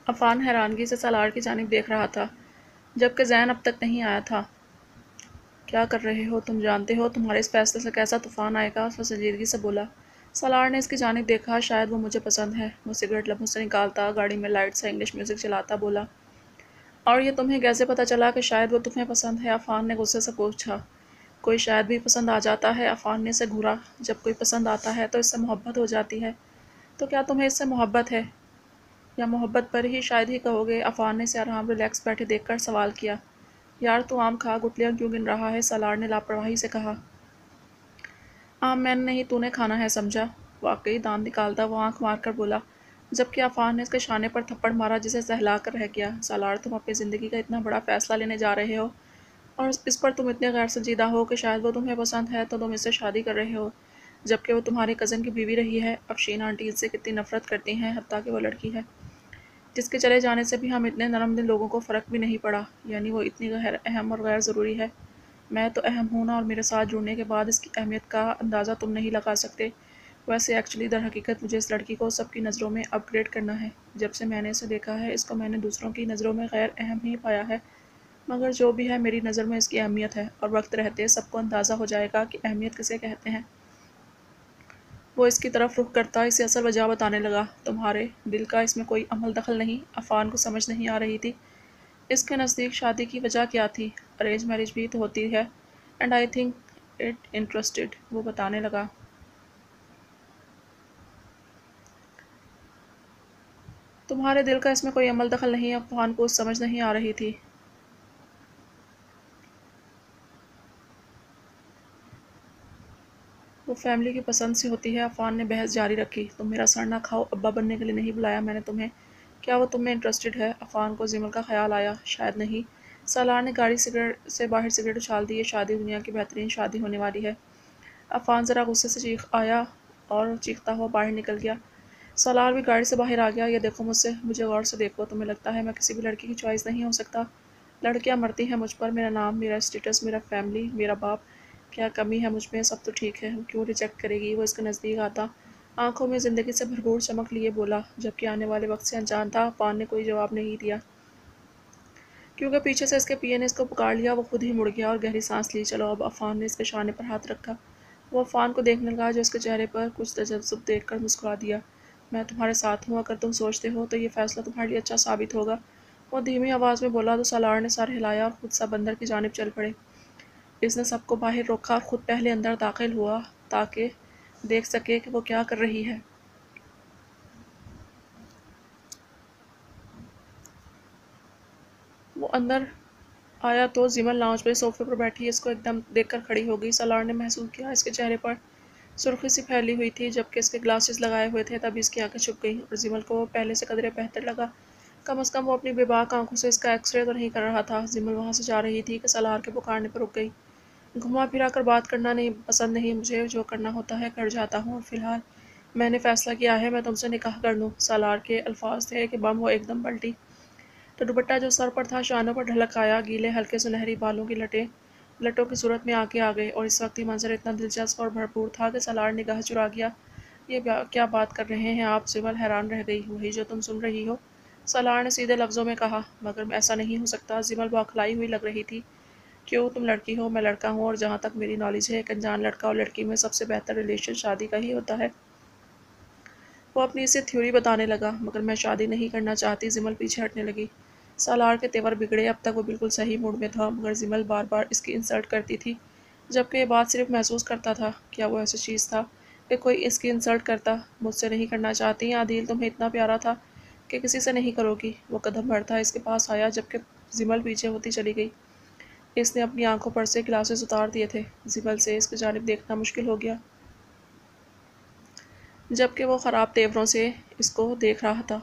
عفان حیرانگی سے سالار کی جانب دیکھ رہا تھا جبکہ ذہن اب تک نہیں آیا تھا۔ کیا کر رہے ہو؟ تم جانتے ہو تمہارے اس فیصلے سے کیسا طوفان آئے گا؟ وہ سنجیدگی سے بولا۔ سالار نے اس کی جانب دیکھا۔ شاید وہ مجھے پسند ہے، وہ سگریٹ لبوں سے نکالتا، گاڑی میں لائٹ سے انگلش میوزک چلاتا بولا۔ اور یہ تمہیں کیسے پتہ چلا کہ شاید وہ تمہیں پسند ہے؟ عفان نے غصے سے پوچھا۔ کوئی شاید بھی پسند آ جاتا ہے؟ عفان نے اسے گھورا۔ جب کوئی پسند آتا ہے تو اس سے محبت ہو جاتی ہے۔ تو کیا تمہیں اس سے محبت ہے؟ یا محبت پر ہی شاید ہی کہو گے؟ عفان نے اسے آرام ریلیکس بیٹھے دیکھ کر سوال کیا۔ یار تو آم کھا، گٹلیاں کیوں گن رہا ہے؟ سالار نے لاپرواہی سے کہا۔ آم میں نے نہیں، تو نے کھانا ہے سمجھا؟ واقعی؟ دانت نکالتا وہ آنکھ مار کر بولا، جبکہ عفان نے اس کے شانے پر تھپڑ مارا جسے سہلا کر رہ گیا۔ سالار، تم اپنی زندگی کا اتنا بڑا فیصلہ لینے جا رہے ہو اور اس پر تم اتنے غیر سنجیدہ ہو کہ شاید وہ تمہیں پسند ہے تو تم اس سے شادی کر رہے ہو، جبکہ وہ تمہاری کزن کی بیوی رہی ہے۔ افشین آنٹی اس سے کتنی نفرت کرتی ہیں، حتیٰ کہ وہ لڑکی ہے جس کے چلے جانے سے بھی ہم اتنے نرم دل لوگوں کو فرق بھی نہیں پڑا، یعنی وہ اتنی اہم اور غیر ضروری ہے۔ میں تو اہم ہوں نا، اور میرے ساتھ جڑنے کے بعد اس کی اہمیت کا اندازہ تم نہیں لگا سکتے۔ ویسے ایکچولی در حقیقت مجھے اس لڑکی کو سب کی نظروں میں اپ گریڈ کرنا ہے۔ جب سے میں نے اسے دیکھا ہے اس کو میں نے دوسروں کی نظروں میں غیر اہم ہی پایا ہے، مگر جو بھی ہے میری نظر میں اس کی اہمیت ہے، اور وقت رہتے سب کو اندازہ ہو جائے گا کہ اہمیت کسے کہتے ہیں۔ وہ اس کی طرف رخ کرتا اسے اصل وجہ بتانے لگا۔ تمہارے دل کا اس میں کوئی عمل دخل نہیں؟ عفان کو سمجھ نہیں آ رہی تھی اس کے نزدیک شادی کی وجہ کیا تھی۔ ارینج میرج بھی تو ہوتی ہے، and I think it interested, وہ بتانے لگا۔ تمہارے دل کا اس میں کوئی عمل دخل نہیں؟ عفان کو سمجھ نہیں آ رہی تھی۔ وہ فیملی کی پسند سے ہوتی ہے، عفان نے بحث جاری رکھی۔ تم میرا سر نہ کھاؤ، ابا بننے کے لیے نہیں بلایا میں نے تمہیں۔ کیا وہ تم میں انٹرسٹڈ ہے؟ عفان کو زمل کا خیال آیا۔ شاید نہیں۔ سالار نے گاڑی سے باہر سگریٹ اچھال دی۔ یہ شادی دنیا کی بہترین شادی ہونے والی ہے۔ عفان ذرا غصے سے چیخ آیا اور چیختا ہوا باہر نکل گیا۔ سالار بھی گاڑی سے باہر آ گیا۔ یہ دیکھو مجھے غور سے دیکھو، تمہیں لگتا ہے میں کسی بھی لڑکی کی چوائس نہیں ہو سکتا؟ لڑکیاں مرتی ہیں مجھ پر، میرا نام، میرا اسٹیٹس، میرا فیملی، میرا باپ، کیا کمی ہے مجھ میں؟ سب تو ٹھیک ہے، وہ کیوں ریجیکٹ کرے گی؟ وہ اس کے نزدیک آتا آنکھوں میں زندگی سے بھرپور چمک لیے بولا، جبکہ آنے والے وقت سے انجان تھا۔ عفان نے کوئی جواب نہیں دیا کیونکہ پیچھے سے اس کے پی اے نے اس کو پکار لیا۔ وہ خود ہی مڑ گیا اور گہری سانس لی۔ چلو اب، عفان نے اس کے شانے پر ہاتھ رکھا۔ وہ عفان کو دیکھنے لگا جو اس کے چہرے پر کچھ تجزب دیکھ کر مسکرا دیا۔ میں تمہارے ساتھ ہوں، اگر تم سوچتے ہو تو یہ فیصلہ تمہارے لیے اچھا ثابت ہوگا، وہ دھیمی آواز میں بولا۔ تو سالار نے سر ہلایا اور خود سا بندر کی جانب چل پڑے۔ اس نے سب کو باہر روکا اور خود پہلے اندر داخل ہوا تاکہ دیکھ سکے کہ وہ کیا کر رہی ہے۔ وہ اندر آیا تو زمل لاؤنج میں صوفے پر بیٹھی اس کو ایک دم دیکھ کر کھڑی ہو گئی۔ سالار نے محسوس کیا اس کے چہرے پر سرخی سی پھیلی ہوئی تھی، جبکہ اس کے گلاسز لگائے ہوئے تھے، تبھی اس کی آنکھیں چھپ گئیں اور زمل کو وہ پہلے سے قدرے بہتر لگا۔ کم از کم وہ اپنی بے باک آنکھوں سے اس کا ایکس رے تو نہیں کر رہا تھا۔ زمل وہاں سے جا رہی تھی کہ سالار کے پکارنے پر رک گئی۔ گھما پھرا کر بات کرنا نہیں پسند نہیں مجھے، جو کرنا ہوتا ہے کر جاتا ہوں، اور فی الحال میں نے فیصلہ کیا ہے میں تم سے نکاح کر لوں۔ سالار کے الفاظ تھے کہ بم وہ ایک دم پلٹی تو دوپٹہ جو سر پر تھا شانوں پر ڈھلک آیا، گیلے ہلکے سنہری بالوں کی لٹوں کی صورت میں آگے آ گئے، اور اس وقت یہ منظر اتنا دلچسپ اور بھرپور تھا کہ سالار نگاہ چرا گیا۔ یہ کیا بات کر رہے ہیں آپ؟ زمل حیران رہ گئی۔ وہی جو تم سن رہی ہو، سالار نے سیدھے لفظوں میں کہا۔ مگر ایسا نہیں ہو سکتا، زمل بوکھلائی ہوئی لگ رہی تھی۔ کیوں؟ تم لڑکی ہو، میں لڑکا ہوں، اور جہاں تک میری نالج ہے ایک انجان لڑکا اور لڑکی میں سب سے بہتر ریلیشن شادی کا ہی ہوتا ہے۔ وہ اپنی اسے تھیوری بتانے لگا۔ مگر میں شادی نہیں کرنا چاہتی۔ زمل پیچھے ہٹنے لگی۔ سالار کے تیور بگڑے۔ اب تک وہ بالکل صحیح موڈ میں تھا، مگر زمل بار بار اس کی انسلٹ کرتی تھی، جبکہ یہ بات صرف محسوس کرتا تھا۔ کیا وہ ایسی چیز تھا کہ کوئی اس کی انسلٹ کرتا؟ مجھ سے نہیں کرنا چاہتی؟ عادل تمہیں اتنا پیارا تھا کہ کسی سے نہیں کرو گی؟ وہ قدم بڑھتا اس کے پاس آیا، جبکہ زمل پیچھے ہوتی چلی گئی۔ اس نے اپنی آنکھوں پر سے گلاسز اتار دیے تھے۔ زمل سے اس کی جانب دیکھنا مشکل ہو گیا، جبکہ وہ خراب تیوروں سے اس کو دیکھ رہا تھا۔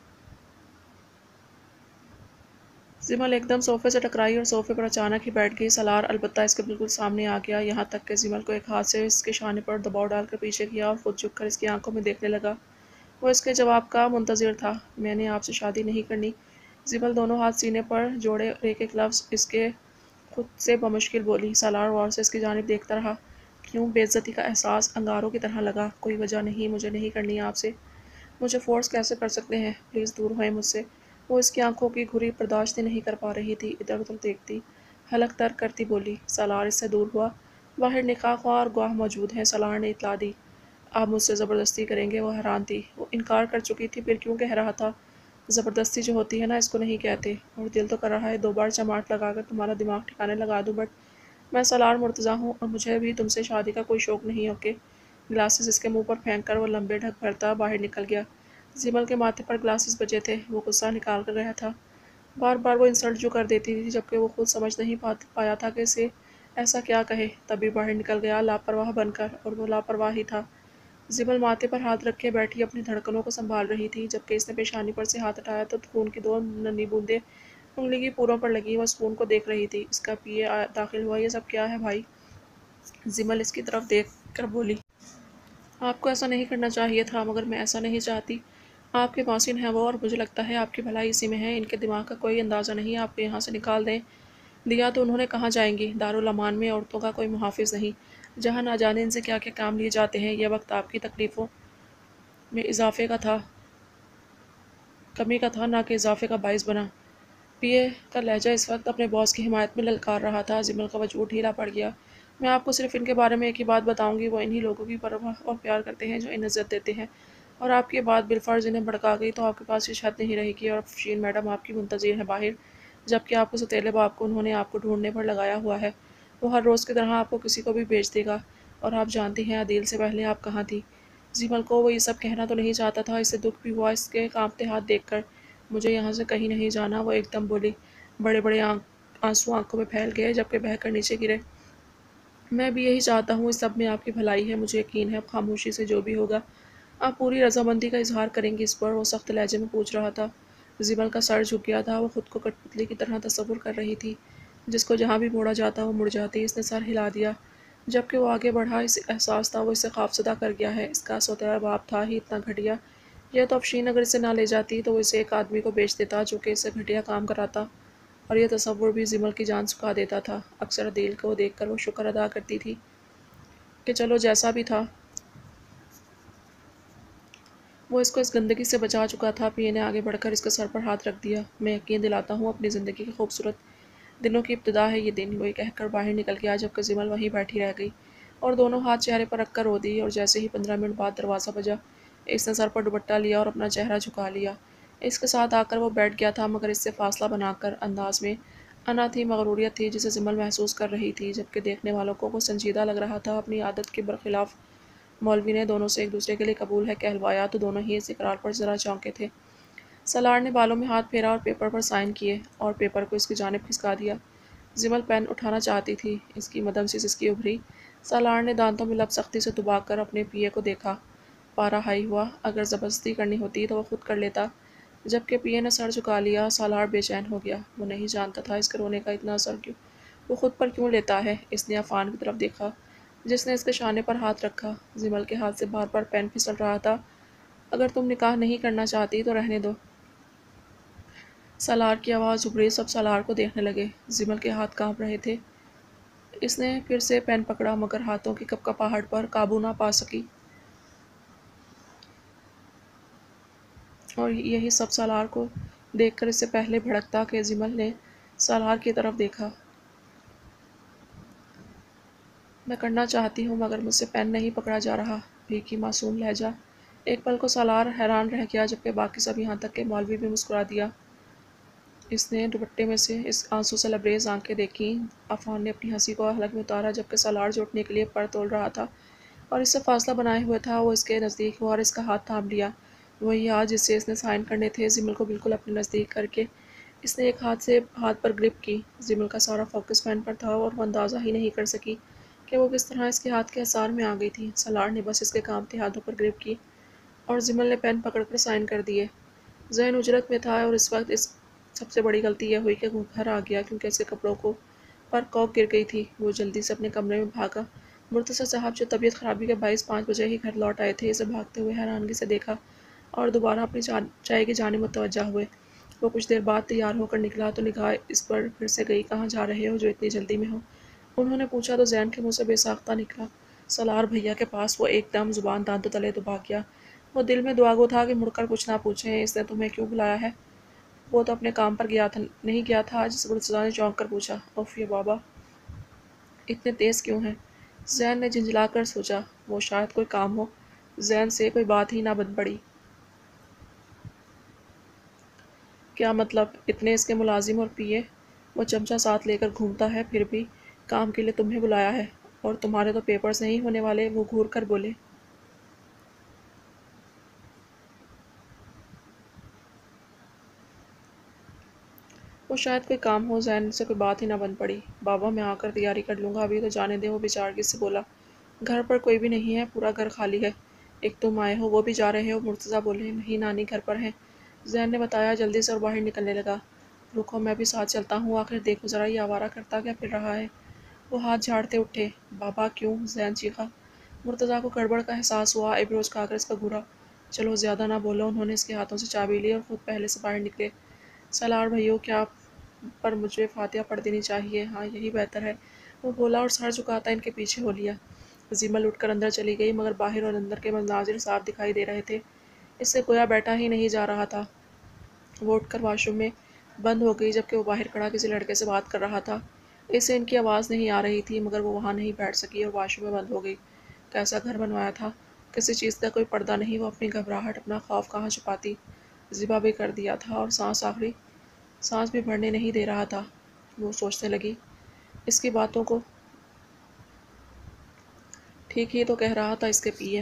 زمل ایک دم صوفے سے ٹکرائی اور صوفے پر اچانک ہی بیٹھ گئی۔ سالار البتہ اس کے بالکل سامنے آ گیا، یہاں تک کہ زمل کو ایک ہاتھ سے اس کے شانے پر دباؤ ڈال کر پیچھے کیا اور خود جھک کر اس کی آنکھوں میں دیکھنے لگا۔ وہ اس کے جواب کا منتظر تھا۔ میں نے آپ سے شادی نہیں کرنی۔ زمل دونوں ہاتھ سینے پر جوڑے اور ایک ایک لفظ اس کے خود سے بمشکل بولی۔ سالار غور سے اس کی جانب دیکھتا رہا۔ کیوں؟ بے عزتی کا احساس انگاروں کی طرح لگا۔ کوئی وجہ نہیں، مجھے نہیں کرنی آپ سے۔ مجھے فورس کیسے کر سکتے ہیں؟ پلیز دور ہوئیں مجھ سے۔ وہ اس کی آنکھوں کی گھری برداشت نہیں کر پا رہی تھی، ادھر ادھر دیکھتی، حلق ترک کرتی بولی۔ سالار اس سے دور ہوا۔ باہر نکاح خواہ اور گواہ موجود ہیں، سالار نے اطلاع دی۔ آپ مجھ سے زبردستی کریں گے؟ وہ حیران تھی۔ وہ انکار کر چکی تھی، پھر کیوں کہہ رہا تھا؟ زبردستی جو ہوتی ہے نا، اس کو نہیں کہتے، اور دل تو کر رہا ہے 2 بار چماٹ لگا کر تمہارا دماغ ٹھکانے لگا دوں، بٹ میں سالار مرتضیٰ ہوں اور مجھے بھی تم سے شادی کا کوئی شوق نہیں، اوکے؟ گلاسز اس کے منہ پر پھینک کر وہ لمبے ڈھک بھرتا باہر نکل گیا۔ زمل کے ماتھے پر گلاسز بجے تھے، وہ غصہ نکال کر گیا تھا۔ بار بار وہ انسلٹ جو کر دیتی تھی، جبکہ وہ خود سمجھ نہیں پایا تھا کہ اسے ایسا کیا کہے، تبھی باہر نکل گیا لاپرواہ بن کر، اور وہ لاپرواہ ہی تھا۔ زمل ماتھے پر ہاتھ رکھے بیٹھی اپنی دھڑکنوں کو سنبھال رہی تھی، جبکہ اس نے پیشانی پر سے ہاتھ اٹھایا تو خون کی 2 ننھی بوندیں انگلی کی پوروں پر لگیں۔ وہ اس خون کو دیکھ رہی تھی۔ اس کا پی اے داخل ہوا۔ یہ سب کیا ہے بھائی؟ زمل اس کی طرف دیکھ کر بولی۔ آپ کو ایسا نہیں کرنا چاہیے تھا، مگر میں ایسا نہیں چاہتی۔ آپ کے محسن ہیں وہ، اور مجھے لگتا ہے آپ کی بھلائی اسی میں ہے۔ ان کے دماغ کا کوئی اندازہ نہیں، آپ کو یہاں سے نکال دیا تو انہوں نے کہاں جائیں گی؟ دارالامان میں عورتوں کا کوئی محافظ نہیں، جہاں نہ جانے ان سے کیا کیا کام لیے جاتے ہیں۔ یہ وقت آپ کی تکلیفوں میں اضافے کا تھا، کمی کا تھا، نہ کہ اضافے کا باعث بنا۔ پی اے کا لہجہ اس وقت اپنے باس کی حمایت میں للکار رہا تھا۔ زمل کا وجود ڈھیلا پڑ گیا۔ میں آپ کو صرف ان کے بارے میں ایک ہی بات بتاؤں گی، وہ انہی لوگوں کی پرواہ اور پیار کرتے ہیں جو انہیں عزت دیتے ہیں، اور آپ کی بات بالفرض انہیں بھڑکا گئی تو آپ کے پاس یہ چھت نہیں رہے گی، اور افشین میڈم آپ کی منتظر ہیں باہر، جبکہ آپ کو سوتیلے باپ کو انہوں نے آپ کو ڈھونڈنے پر لگایا ہوا ہے۔ وہ ہر روز کی طرح آپ کو کسی کو بھی بھیج دے گا، اور آپ جانتی ہیں عدیل سے پہلے آپ کہاں تھی۔ زمل کو وہ یہ سب کہنا تو نہیں چاہتا تھا، اسے دکھ بھی ہوا اس کے کانپتے ہاتھ دیکھ کر۔ مجھے یہاں سے کہیں نہیں جانا، وہ ایک دم بولی۔ بڑے بڑے آنسو آنکھوں میں پھیل گئے، جبکہ بہہ کر نیچے گرے۔ میں بھی یہی چاہتا ہوں، اس سب میں آپ کی بھلائی ہے، مجھے یقین ہے خاموشی سے جو بھی ہوگا آپ پوری رضامندی کا اظہار کریں گی اس پر؟ وہ سخت لہجے میں پوچھ رہا تھا۔ زمل کا سر جھک گیا تھا، وہ خود کو کٹ پتلی کی طرح تصور کر رہی تھی، جس کو جہاں بھی موڑا جاتا وہ مڑ جاتی۔ اس نے سر ہلا دیا، جبکہ وہ آگے بڑھا۔ اسے احساس تھا وہ اسے خوفزدہ کر گیا ہے، اس کا سوتیلا باپ تھا ہی اتنا گھٹیا۔ یہ تو افشین اگر اسے نہ لے جاتی تو وہ اسے ایک آدمی کو بیچ دیتا جو کہ اسے گھٹیا کام کراتا، اور یہ تصور بھی زمل کی جان سکھا دیتا تھا۔ اکثر عدیل کو دیکھ کر وہ شکر ادا کرتی تھی کہ چلو جیسا بھی تھا وہ اس کو اس گندگی سے بچا چکا تھا۔ پی اے نے آگے بڑھ کر اس کے سر پر ہاتھ رکھ دیا۔ میں یقین دلاتا ہوں اپنی زندگی کے خوبصورت دنوں کی ابتدا ہے یہ دن، وہ یہ کہہ کر باہر نکل گیا، جبکہ زمل وہیں بیٹھی رہ گئی اور دونوں ہاتھ چہرے پر رکھ کر رو دی۔ اور جیسے ہی 15 منٹ بعد دروازہ بجا، اس نے سر پر دوپٹہ لیا اور اپنا چہرہ جھکا لیا۔ اس کے ساتھ آ کر وہ بیٹھ گیا تھا، مگر اس سے فاصلہ بنا کر، انداز میں انا تھی، مغروریت تھی جسے زمل محسوس کر رہی تھی، جبکہ دیکھنے والوں کو وہ سنجیدہ لگ رہا تھا۔ اپنی عادت کے برخلاف مولوی نے دونوں سے ایک دوسرے کے لیے قبول ہے کہلوایا تو دونوں ہی اس اقرار پر ذرا چونکے تھے۔ سالار نے بالوں میں ہاتھ پھیرا اور پیپر پر سائن کیے، اور پیپر کو اس کی جانب کھسکا دیا۔ زمل پین اٹھانا چاہتی تھی، اس کی مدم سی سسکی ابھری۔ سالار نے دانتوں میں لب سختی سے دبا کر اپنے پی اے کو دیکھا۔ پارا ہائی ہوا۔ اگر زبردستی کرنی ہوتی تو وہ خود کر لیتا، جبکہ پی اے نے سر جھکا لیا۔ سالار بے چین ہو گیا، وہ نہیں جانتا تھا اس کے رونے کا اتنا اثر وہ خود پر کیوں لیتا ہے۔ اس نے عفان کی طرف دیکھا، جس نے اس کے شانے پر ہاتھ رکھا۔ زمل کے ہاتھ سے بار بار پین پھسل رہا تھا۔ اگر تم نکاح نہیں کرنا چاہتی تو رہنے دو۔ سالار کی آواز ابھری، سب سالار کو دیکھنے لگے۔ زمل کے ہاتھ کانپ رہے تھے۔ اس نے پھر سے پین پکڑا، مگر ہاتھوں کی کپکپاہٹ پر قابو نہ پا سکی، اور یہی سب سالار کو دیکھ کر اس سے پہلے بھڑکتا کہ زمل نے سالار کی طرف دیکھا۔ میں کرنا چاہتی ہوں، مگر مجھ سے پین نہیں پکڑا جا رہا۔ بھیکی معصوم لہجہ۔ ایک پل کو سالار حیران رہ گیا، جبکہ باقی سب یہاں تک کہ مولوی بھی مسکرا دیا۔ اس نے دوپٹے میں سے اس آنسو سے لبریز آنکھیں دیکھیں۔ عفان نے اپنی ہنسی کو حلق میں اتارا، جبکہ سالار جو اٹھنے کے لیے پر تول رہا تھا اور اس سے فاصلہ بنائے ہوئے تھا، وہ اس کے نزدیک ہوا اور اس کا ہاتھ تھام لیا۔ وہی ہاتھ جس سے اس نے سائن کرنے تھے۔ زمل کو بالکل اپنے نزدیک کر کے اس نے ایک ہاتھ سے ہاتھ پر گرپ کی۔ زمل کا سارا فوکس پین پر تھا اور وہ اندازہ ہی نہیں کر سکی کہ وہ کس طرح اس کے ہاتھ کے حصار میں آ گئی تھی۔ سالار نے بس اس کے کانپتے ہاتھوں پر گرپ کی اور زمل نے پین پکڑ کر سائن کر دیے۔ ذہن اجرت میں تھا، اور اس وقت اس سب سے بڑی غلطی یہ ہوئی کہ وہ گھر آ گیا، کیونکہ اس کے کپڑوں پر کوک گر گئی تھی۔ وہ جلدی سے اپنے کمرے میں بھاگا۔ مرتضیٰ صاحب جو طبیعت خرابی کے باعث 5 بجے ہی گھر لوٹ آئے تھے، اسے بھاگتے ہوئے حیرانگی سے دیکھا اور دوبارہ اپنی چائے کی جانب متوجہ ہوئے۔ وہ کچھ دیر بعد تیار ہو کر نکلا تو نگاہ اس پر پھر سے گئی۔ کہاں جا رہے ہو جو اتنی جلدی میں ہو؟ انہوں نے پوچھا تو زین کے منہ سے بے ساختہ نکلا، سالار بھیا کے پاس۔ وہ ایک دم زبان دانتوں تلے دبا گیا۔ وہ دل میں دعاگو تھا کہ مڑ کر کچھ نہ پوچھیں، اس نے تمہیں کیوں بلایا ہے؟ وہ تو اپنے کام پر نہیں گیا تھا آج؟ مرتضیٰ نے چونک کر پوچھا۔ اف یہ بابا اتنے تیز کیوں ہیں؟ زین نے جھنجھلا کر سوچا، وہ شاید کوئی کام ہو۔ زین سے کوئی بات ہی نہ بن پڑی۔ کیا مطلب؟ اتنے اس کے ملازم اور پیے، وہ چمچہ ساتھ لے کر گھومتا ہے، پھر بھی کام کے لیے تمہیں بلایا ہے، اور تمہارے تو پیپرز نہیں ہونے والے؟ وہ گھور کر بولے۔ وہ شاید کوئی کام ہو۔ زین سے کوئی بات ہی نہ بن پڑی۔ بابا میں آ کر تیاری کر لوں گا، ابھی تو جانے دیں، وہ بیچارگی سے بولا۔ گھر پر کوئی بھی نہیں ہے، پورا گھر خالی ہے، ایک تم آئے ہو، وہ بھی جا رہے ہو؟ مرتضیٰ بولے۔ نہیں نانی گھر پر ہیں، زین نے بتایا جلدی سے اور باہر نکلنے لگا۔ رکو میں بھی ساتھ چلتا ہوں، آخر دیکھو ذرا یہ آوارہ کرتا کیا پھر رہا ہے۔ وہ ہاتھ جھاڑتے اٹھے۔ بابا کیوں؟ زین چیخا۔ مرتضیٰ کو گڑبڑ کا احساس ہوا، ایبروز کھا کر اس کا گھورا۔ چلو زیادہ نہ بولو۔ انہوں نے اس کے ہاتھوں سے چابی لی اور خود پہلے سے باہر نکلے۔ سالار بھائیو، کیا آپ پر مجھے فاتحہ پڑھ دینی چاہیے؟ ہاں یہی بہتر ہے، وہ بولا اور سر جھکاتا ان کے پیچھے ہو لیا۔ زیمل اٹھ کر اندر چلی گئی، مگر باہر اور اندر کے مناظر صاف دکھائی دے رہے تھے، اس سے گویا بیٹھا ہی نہیں جا رہا تھا۔ وہ اٹھ کر واش روم میں بند ہو گئی، جبکہ وہ باہر کھڑا کسی لڑکے سے بات کر رہا تھا۔ اس سے ان کی آواز نہیں آ رہی تھی، مگر وہ وہاں نہیں بیٹھ سکی اور واش روم میں بند ہو گئی۔ کیسا گھر بنوایا تھا، کسی چیز کا کوئی پردہ نہیں، وہ اپنی گھبراہٹ، اپنا خوف کہاں چھپاتی؟ ذبح بھی کر دیا تھا اور آخری سانس بھی بھرنے نہیں دے رہا تھا۔ وہ سوچنے لگی، اس کی باتوں کو ٹھیک ہی تو کہہ رہا تھا اس کے پیے۔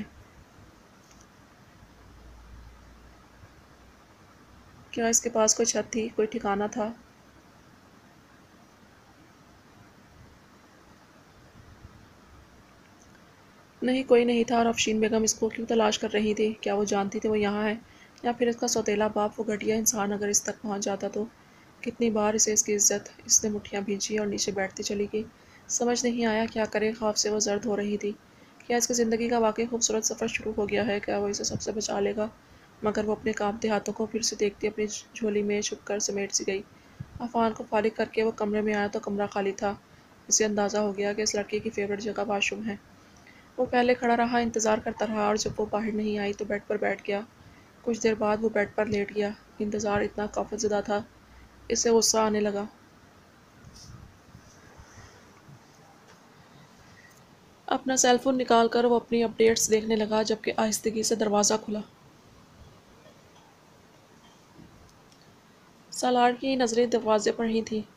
کیا اس کے پاس کوئی چھت تھی، کوئی ٹھکانہ تھا؟ نہیں، کوئی نہیں تھا، اور افشین بیگم اس کو کیوں تلاش کر رہی تھی؟ کیا وہ جانتی تھی وہ یہاں ہے؟ یا پھر اس کا سوتیلا باپ، وہ گھٹیا انسان، اگر اس تک پہنچ جاتا تو؟ کتنی بار اسے اس کی عزت، اس نے مٹھیاں بھینچی اور نیچے بیٹھتی چلی گئی۔ سمجھ نہیں آیا کیا کرے، خوف سے وہ زرد ہو رہی تھی۔ کیا اس کی زندگی کا واقعی خوبصورت سفر شروع ہو گیا ہے؟ کیا وہ اسے سب سے بچا لے گا؟ مگر وہ اپنے کانپتے ہاتھوں کو پھر سے دیکھتی اپنی جھولی میں چھپ کر سمیٹ سی گئی۔ عفان کو فارغ کر کے وہ کمرے میں آیا تو کمرہ خالی تھا۔ اسے اندازہ ہو گیا کہ اس لڑکے کی فیورٹ جگہ واش روم ہے۔ وہ پہلے کھڑا رہا، انتظار کرتا رہا، اور جب وہ باہر نہیں آئی تو بیڈ پر بیٹھ گیا۔ کچھ دیر بعد وہ بیڈ پر لیٹ گیا۔ انتظار اتنا کافت زدہ تھا، اسے غصہ آنے لگا۔ اپنا سیل فون نکال کر وہ اپنی اپ ڈیٹس دیکھنے لگا، جبکہ آہستگی سے دروازہ کھلا۔ سالار کی نظریں دروازے پر ہی تھیں۔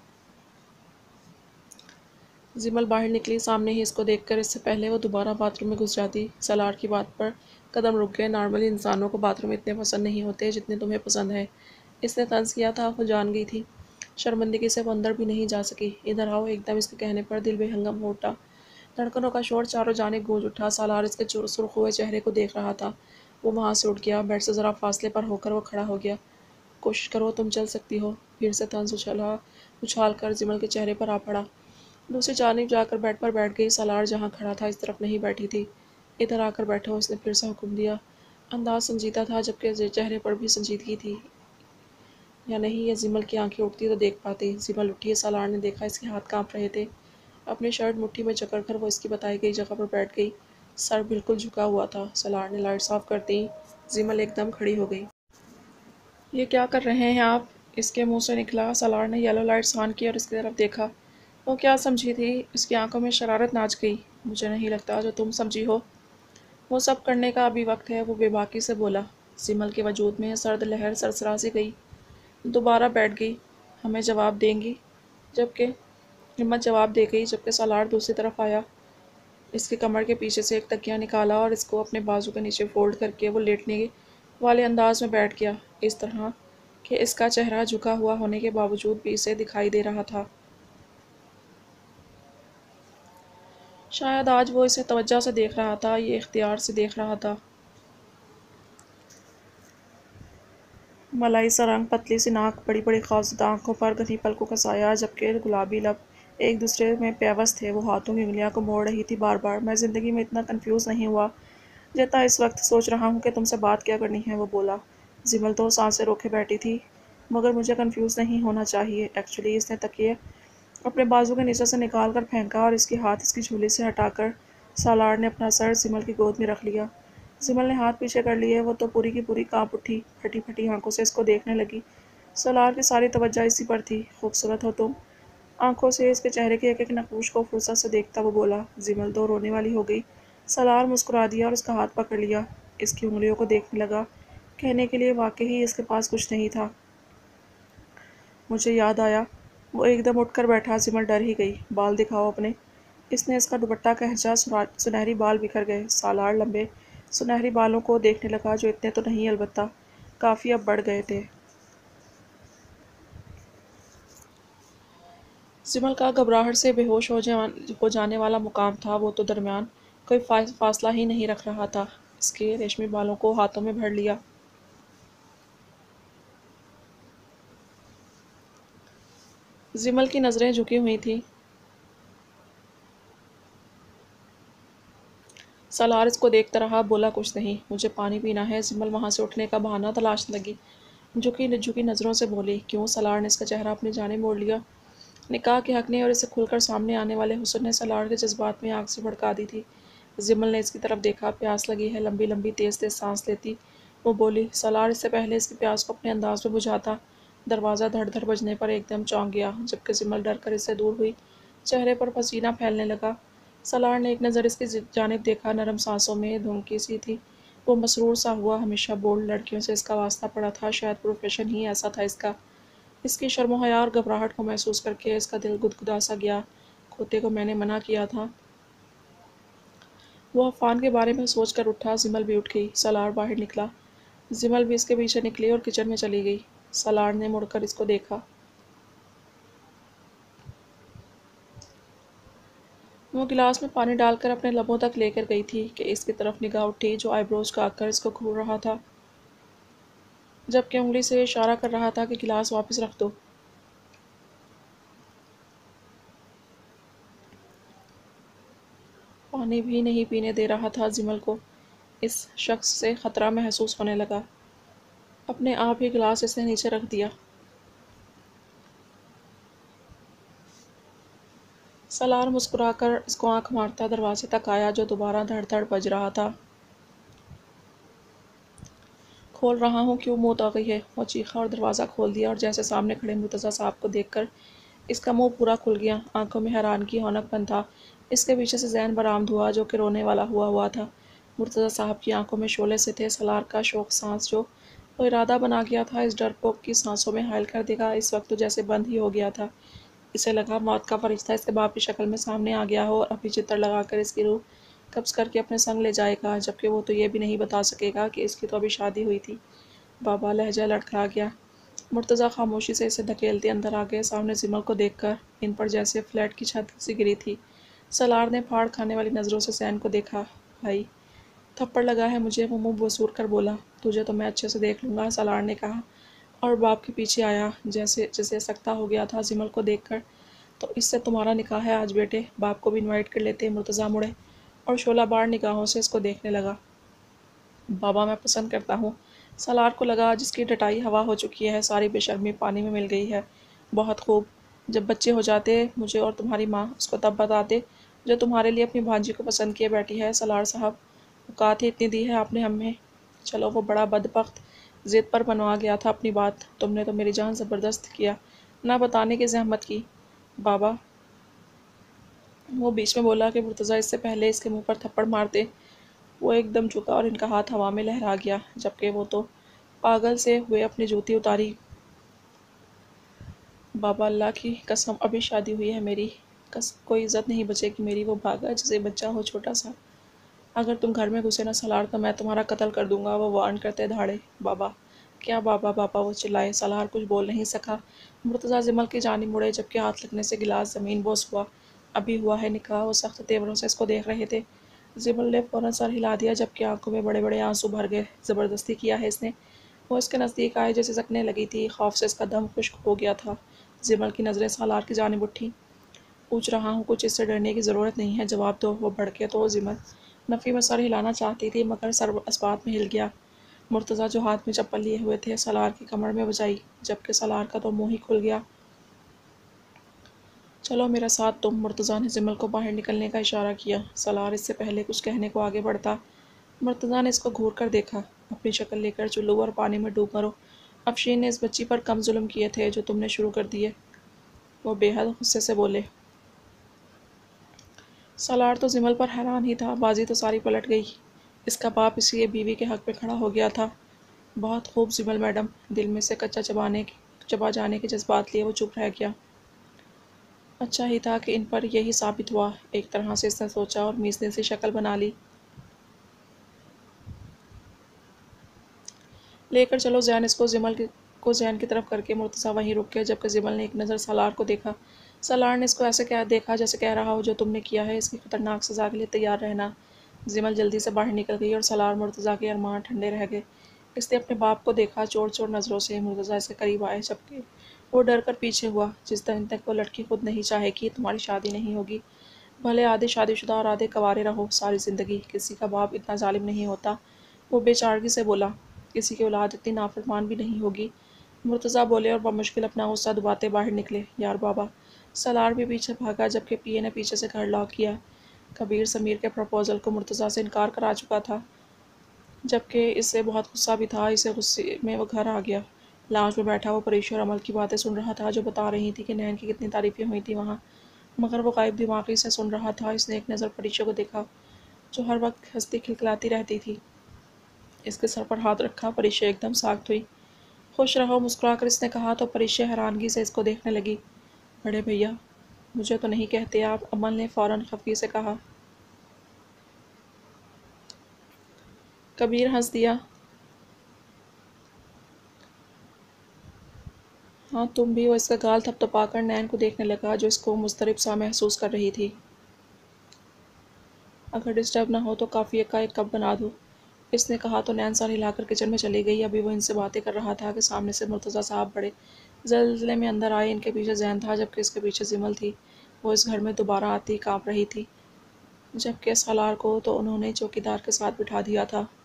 زمل باہر نکلی، سامنے ہی اس کو دیکھ کر اس سے پہلے وہ دوبارہ باتھ روم میں گھس جاتی۔ سالار کی بات پر قدم رک گئے۔ نارملی انسانوں کو باتھ روم اتنے پسند نہیں ہوتے جتنے تمہیں پسند ہے، اس نے طنز کیا تھا۔ وہ جان گئی تھی، شرمندگی سے وہ اندر بھی نہیں جا سکی۔ ادھر آؤ، ایک دم اس کے کہنے پر دل بے ہنگم ہو اٹھا۔ دھڑکنوں کا شور چاروں جانب گونج اٹھا۔ سالار اس کے سرخ ہوئے چہرے کو دیکھ رہا تھا۔ وہ وہاں سے اٹھ گیا، بیڈ سے ذرا فاصلے پر ہو کر وہ کھڑا ہو گیا۔ کوشش کرو، تم چل سکتی ہو۔ پھر سے طنز اچھال کر زمل کے چہرے پر آ پڑا۔ دوسری جانب جا کر بیڈ پر بیٹھ گئی۔ سالار جہاں کھڑا تھا اس طرف نہیں بیٹھی تھی۔ ادھر آ کر بیٹھو، اس نے پھر سے حکم دیا۔ انداز سنجیدہ تھا، جبکہ چہرے پر بھی سنجیدگی تھی، یا نہیں یہ زمل کی آنکھیں اٹھتی تو دیکھ پاتی۔ زمل اٹھی، سالار نے دیکھا اس کے ہاتھ کانپ رہے تھے۔ اپنی شرٹ مٹھی میں جکڑ کر وہ اس کی بتائی گئی جگہ پر بیٹھ گئی۔ سر بالکل جھکا ہوا تھا۔ سالار نے لائٹس آف کرتے ہی زمل ایک دم کھڑی ہو گئی۔ یہ کیا کر رہے ہیں آپ؟ اس کے منہ سے نکلا۔ سالار نے یلو لائٹس آن کی اور اس کی طرف دیکھا۔ وہ کیا سمجھی تھی؟ اس کی آنکھوں میں شرارت ناچ گئی۔ مجھے نہیں لگتا جو تم سمجھی ہو۔ وہ سب کرنے کا ابھی وقت ہے، وہ بے باکی سے بولا۔ زمل کے وجود میں سرد لہر سرسرا سی گئی، دوبارہ بیٹھ گئی۔ ہمت جواب دے گئی، جبکہ سالار دوسری طرف آیا، اس کی کمر کے پیچھے سے ایک تکیہ نکالا اور اس کو اپنے بازو کے نیچے فولڈ کر کے وہ لیٹنے والے انداز میں بیٹھ گیا، اس طرح کہ اس کا چہرہ جھکا ہوا ہونے کے باوجود بھی اسے دکھائی دے رہا تھا۔ شاید آج وہ اسے توجہ سے دیکھ رہا تھا، یہ اختیار سے دیکھ رہا تھا۔ ملائی سا رنگ، پتلی سی ناک، بڑی بڑی خوفزدہ آنکھوں پر گھنی پلکوں کا سایہ، جبکہ گلابی لب ایک دوسرے میں پیوست تھے۔ وہ ہاتھوں کی انگلیاں کو موڑ رہی تھی بار بار۔ میں زندگی میں اتنا کنفیوز نہیں ہوا جتنا اس وقت، سوچ رہا ہوں کہ تم سے بات کیا کرنی ہے، وہ بولا۔ زمل تو سانسیں روکے بیٹھی تھی۔ مگر مجھے کنفیوز نہیں ہونا چاہیے ایکچولی۔ اس نے تکیے اپنے بازو کے نیچے سے نکال کر پھینکا اور اس کی ہاتھ اس کی جھولی سے ہٹا کر سالار نے اپنا سر زمل کی گود میں رکھ لیا۔ زمل نے ہاتھ پیچھے کر لیے، وہ تو پوری کی پوری کانپ اٹھی، پھٹی پھٹی آنکھوں سے اس کو دیکھنے لگی۔ سالار کی ساری توجہ اسی پر تھی۔ خوبصورت ہو تم۔ آنکھوں سے اس کے چہرے کے ایک ایک نقوش کو فرصت سے دیکھتا وہ بولا۔ زمل تو رونے والی ہو گئی۔ سالار مسکرا دیا اور اس کا ہاتھ پکڑ لیا۔ اس کی انگلیوں کو دیکھنے لگا۔ کہنے کے لیے واقعی اس کے پاس کچھ نہیں تھا۔ مجھے یاد آیا۔ وہ ایک دم اٹھ کر بیٹھا۔ زمل ڈر ہی گئی۔ بال دکھاؤ اپنے۔ اس نے اس کا دوپٹہ کھینچا۔ سنہری بال بکھر گئے۔ سالار لمبے سنہری بالوں کو دیکھنے لگا جو اتنے تو نہیں البتہ کافی اب بڑھ گئے تھے۔ زمل کا گھبراہٹ سے بے ہوش ہو جانے والا مقام تھا وہ تو درمیان کوئی فاصلہ ہی نہیں رکھ رہا تھا۔ اس کے ریشمی بالوں کو ہاتھوں میں بھر لیا۔ زمل کی نظریں جھکی ہوئی تھیں۔ سالار اس کو دیکھتا رہا، بولا کچھ نہیں۔ مجھے پانی پینا ہے۔ زمل وہاں سے اٹھنے کا بہانہ تلاشنے لگی۔ جھکی نظروں سے بولی، کیوں؟ سالار نے اس کا چہرہ اپنی جانب موڑ لیا۔ نکاح کے حق نے اور اسے کھل کر سامنے آنے والے حسن نے سالار کے جذبات میں آگ سے بھڑکا دی تھی۔ زمل نے اس کی طرف دیکھا۔ پیاس لگی ہے۔ لمبی لمبی تیز تیز سانس لیتی وہ بولی۔ سالار اس سے پہلے اس کی پیاس کو اپنے انداز میں بجھاتا، دروازہ دھڑ دھڑ بجنے پر ایک دم چونک گیا، جبکہ زمل ڈر کر اس سے دور ہوئی۔ چہرے پر پسینہ پھیلنے لگا۔ سالار نے ایک نظر اس کی جانب دیکھا۔ نرم سانسوں میں دھمکی سی تھی۔ وہ مسرور سا ہوا۔ ہمیشہ بولڈ لڑکیوں سے اس کا واسطہ پڑا تھا، شاید پروفیشن ہی ایسا تھا اس کا۔ اس کی شرم و حیا اور گھبراہٹ کو محسوس کر کے اس کا دل گدگدا سا گیا۔ کھوتے کو میں نے منع کیا تھا۔ وہ عفان کے بارے میں سوچ کر اٹھا۔ زمل بھی اٹھ گئی۔ سالار باہر نکلا۔ زمل بھی اس کے پیچھے نکلی اور کچن میں چلی گئی۔ سالار نے مڑ کر اس کو دیکھا۔ وہ گلاس میں پانی ڈال کر اپنے لبوں تک لے کر گئی تھی کہ اس کی طرف نگاہ اٹھی جو آئی بروز جھاگ کر اس کو گھور رہا تھا، جبکہ انگلی سے اشارہ کر رہا تھا کہ گلاس واپس رکھ دو۔ پانی بھی نہیں پینے دے رہا تھا زمل کو۔ اس شخص سے خطرہ محسوس ہونے لگا۔ اپنے آپ ہی گلاس اس نے نیچے رکھ دیا۔ سالار مسکرا کر اس کو آنکھ مارتا دروازے تک آیا جو دوبارہ دھڑ دھڑ بج رہا تھا۔ کھول رہا ہوں، کیوں موت آ گئی ہے؟ وہ چیخا اور دروازہ کھول دیا اور جیسے سامنے کھڑے مرتضیٰ صاحب کو دیکھ کر اس کا منہ پورا کھل گیا۔ آنکھوں میں حیرانگی ہونک پن تھا۔ اس کے پیچھے سے زین برآمد ہوا جو کہ رونے والا ہوا تھا۔ مرتضیٰ صاحب کی آنکھوں میں شعلے سے تھے۔ سالار کا شوق سانس جو وہ ارادہ بنا گیا تھا اس ڈرپوک کی سانسوں میں حائل کر دے گا، اس وقت تو جیسے بند ہی ہو گیا تھا۔ اسے لگا موت کا فرشتہ اس کے باپ کی شکل میں سامنے آ گیا ہو اور ابھی چتر لگا کر اس کی روح قبض کر کے اپنے سنگ لے جائے گا، جبکہ وہ تو یہ بھی نہیں بتا سکے گا کہ اس کی تو ابھی شادی ہوئی تھی۔ بابا، لہجہ لڑکھڑا گیا۔ مرتضیٰ خاموشی سے اسے دھکیلتے اندر آ گئے۔ سامنے زمل کو دیکھ کر ان پر جیسے فلیٹ کی چھت سی گری تھی۔ سالار نے پھاڑ کھانے والی نظروں سے زین کو دیکھا۔ بھائی، تھپڑ لگا ہے مجھے، وہ منہ بسور کر بولا۔ تجھے تو میں اچھے سے دیکھ لوں گا، سالار نے کہا اور باپ کے پیچھے آیا، جسے سکتا ہو گیا تھا زمل کو دیکھ کر۔ تو اس سے تمہارا نکاح ہے آج بیٹے، باپ کو بھی انوائٹ کر لیتے۔ مرتضیٰ مڑے اور شعلہ بار نگاہوں سے اس کو دیکھنے لگا۔ بابا، میں پسند کرتا ہوں۔ سالار کو لگا جس کی ڈٹائی ہوا ہو چکی ہے، ساری بے شرمی پانی میں مل گئی ہے۔ بہت خوب، جب بچے ہو جاتے مجھے اور تمہاری ماں اس کو تب بتاتے جو تمہارے لیے اپنی بھانجی کو پسند کیے بیٹھی ہے۔ سالار صاحب، اوقات ہی اتنی دی ہے آپ نے ہمیں۔ چلو، وہ بڑا بدبخت ضد پر منوا گیا تھا اپنی بات، تم نے تو میری جان زبردست کیا، نہ بتانے کی زحمت کی۔ بابا، وہ بیچ میں بولا کہ مرتضیٰ اس سے پہلے اس کے منہ پر تھپڑ مارتے۔ وہ ایک دم جھکا اور ان کا ہاتھ ہوا میں لہرا گیا، جبکہ وہ تو پاگل سے ہوئے اپنی جوتی اتاری۔ بابا، اللہ کی قسم ابھی شادی ہوئی ہے میری، کوئی عزت نہیں بچے گی میری۔ وہ بھاگا جسے بچہ ہو چھوٹا سا۔ اگر تم گھر میں گھسے نہ سالار تو میں تمہارا قتل کر دوں گا، وہ وارن کرتے دھاڑے۔ بابا، کیا بابا بابا، وہ چلائے۔ سالار کچھ بول نہیں سکا۔ مرتضیٰ زمل کی جانب مڑے، جبکہ ہاتھ لگنے سے گلاس زمین بوس ہوا۔ ابھی ہوا ہے نکاح۔ وہ سخت تیوروں سے اس کو دیکھ رہے تھے۔ زمل نے فوراً سر ہلا دیا، جبکہ آنکھوں میں بڑے بڑے آنسو بھر گئے۔ زبردستی کیا ہے اس نے۔ وہ اس کے نزدیک آئے جیسے سکنے لگی تھی۔ خوف سے اس کا دم خشک ہو گیا تھا۔ زمل کی نظریں سالار کی جانب اٹھیں۔ پوچھ رہا ہوں، کچھ اس سے ڈرنے کی ضرورت نہیں ہے، جواب دو۔ وہ بھڑکے تو زمل نفی میں سر ہلانا چاہتی تھی، مگر سر اسبات میں ہل گیا۔ مرتضیٰ جو ہاتھ میں چپل لیے ہوئے تھے سالار کی کمر میں بجائی، جبکہ سالار کا تو منہ ہی کھل گیا۔ چلو میرا ساتھ تم۔ مرتضیٰ نے زمل کو باہر نکلنے کا اشارہ کیا۔ سالار اس سے پہلے کچھ کہنے کو آگے بڑھتا، مرتضیٰ نے اس کو گھور کر دیکھا۔ اپنی شکل لے کر چلو اور پانی میں ڈوب مرو، افشین نے اس بچی پر کم ظلم کیے تھے جو تم نے شروع کر دیے، وہ بے حد غصے سے بولے۔ سالار تو زمل پر حیران ہی تھا، بازی تو ساری پلٹ گئی۔ اس کا باپ اس لیے بیوی کے حق پہ کھڑا ہو گیا تھا۔ بہت خوب زمل میڈم، دل میں سے کچا چبا جانے کے جذبات لیے وہ چپ رہ گیا۔ اچھا ہی تھا کہ ان پر یہی ثابت ہوا، ایک طرح سے اس نے سوچا اور میزنے سی شکل بنا لی۔ لے کر چلو زین اس کو زین کی طرف کر کے مرتضیٰ وہیں رک گئے، جبکہ زمل نے ایک نظر سالار کو دیکھا۔ سالار نے اس کو ایسے دیکھا جیسے کہہ رہا ہو جو تم نے کیا ہے اس کی خطرناک سزا کے لیے تیار رہنا۔ زمل جلدی سے باہر نکل گئی اور سالار مرتضیٰ کے ارمان ٹھنڈے رہ گئے۔ اس نے اپنے باپ کو دیکھا، چور چور نظروں سے مرتضیٰ سے قریب آئے، جبکہ وہ ڈر کر پیچھے ہوا۔ جس دن تک وہ لڑکی خود نہیں چاہے گی تمہاری شادی نہیں ہوگی، بھلے آدھے شادی شدہ اور آدھے کنوارے رہو ساری زندگی، کسی کا باپ اتنا ظالم نہیں ہوتا۔ وہ بے چارگی سے بولا، کسی کی اولاد اتنی نافرمان بھی نہیں ہوگی۔ مرتضیٰ بولے اور بمشکل اپنا غصہ دباتے باہر نکلے۔ یار بابا! سالار بھی پیچھے بھاگا، جبکہ پی اے نے پیچھے سے گھر لاک کیا۔ کبیر سمیر کے پروپوزل کو مرتضیٰ سے انکار کرا چکا تھا، جبکہ اس سے بہت غصہ بھی تھا۔ اسے غصے میں وہ گھر آ گیا۔ لاؤنج میں بیٹھا وہ پریشی اور عمل کی باتیں سن رہا تھا، جو بتا رہی تھی کہ نین کی کتنی تعریفیں ہوئی تھیں وہاں، مگر وہ غائب دماغی سے سن رہا تھا۔ اس نے ایک نظر پریشی کو دیکھا جو ہر وقت ہنستی کھلکھلاتی رہتی تھی۔ اس کے سر پر ہاتھ رکھا، پریشی ایک دم ساکت ہوئی۔ خوش رہو، مسکرا کر اس نے کہا تو پریشی حیرانگی سے اس کو دیکھنے لگی۔ بڑے بھیا، مجھے تو نہیں کہتے آپ، عمل نے فوراً خفگی سے کہا۔ کبیر ہنس دیا۔ ہاں تم بھی۔ وہ اس کا گال تھپتھپا کر نین کو دیکھنے لگا جو اس کو مضطرب سا محسوس کر رہی تھی۔ اگر ڈسٹرب نہ ہو تو کافی کا ایک کپ بنا دو، اس نے کہا تو نین سر ہلا کر کچن میں چلی گئی۔ ابھی وہ ان سے باتیں کر رہا تھا کہ سامنے سے مرتضیٰ صاحب بڑے زلزلے میں اندر آئے۔ ان کے پیچھے زین تھا، جبکہ اس کے پیچھے زمل تھی۔ وہ اس گھر میں دوبارہ آتی کانپ رہی تھی، جبکہ سالار کو تو انہوں نے چوکیدار کے ساتھ بٹھا دیا تھا۔